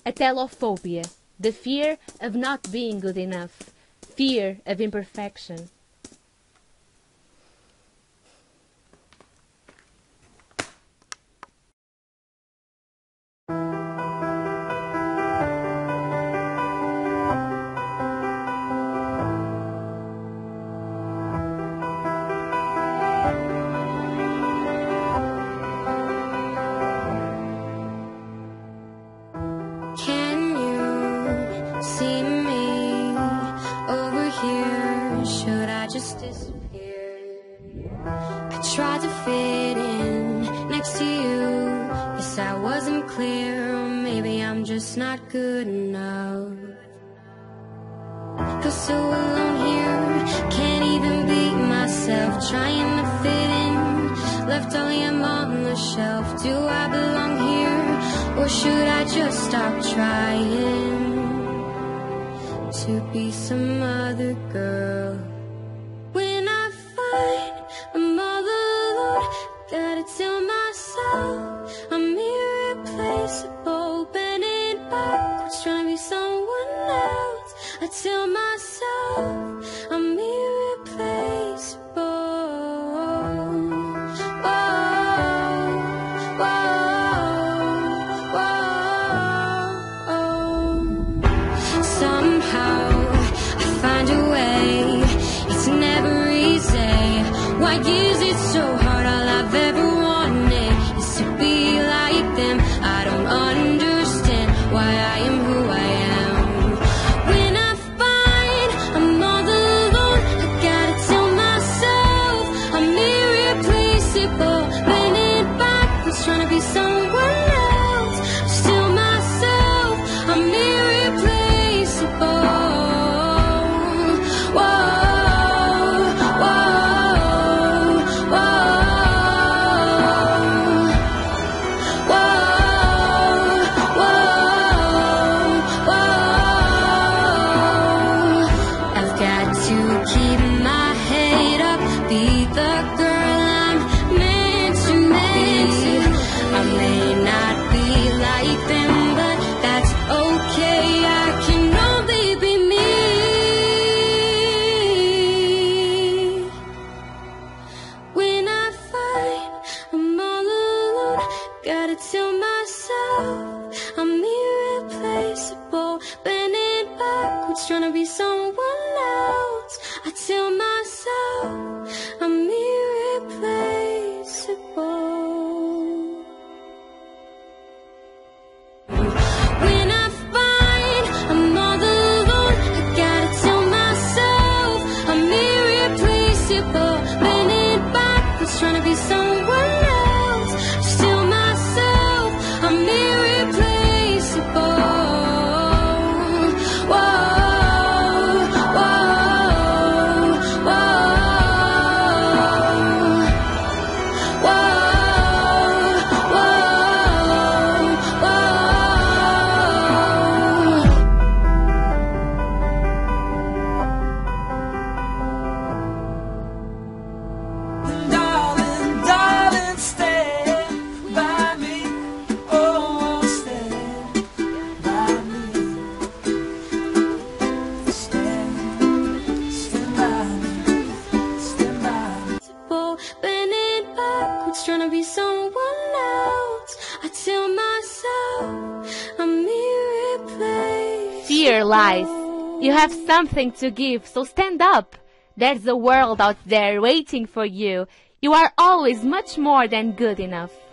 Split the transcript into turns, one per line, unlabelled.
Atelophobia, the fear of not being good enough, fear of imperfection.
I tried to fit in next to you. Guess I wasn't clear, or maybe I'm just not good enough. Feel so alone here, can't even be myself. Trying to fit in, left all I'm on the shelf. Do I belong here, or should I just stop trying to be some other girl? When I find I'm all alone, gotta tell myself I'm irreplaceable. Bending backwards, trying to be someone else. I tell myself I'm irreplaceable. Somehow I find a way. It's never easy. Why is it so hard? All I've ever wanted is to be like them. I don't understand why I am who I am. When I find I'm all alone, I gotta tell myself I'm irreplaceable. Bending backwards, trying to be someone else. Still myself, I'm irreplaceable. Gotta tell myself I'm irreplaceable. Bending backwards, trying to be someone else. I tell myself I'm irreplaceable. When I find I'm all alone, I gotta tell myself I'm irreplaceable. Bending backwards, trying to be someone else. Trying to be someone else. I tell myself I'm irreplaceable.
Fear lies. You have something to give, so stand up. There's a world out there waiting for you. You are always much more than good enough.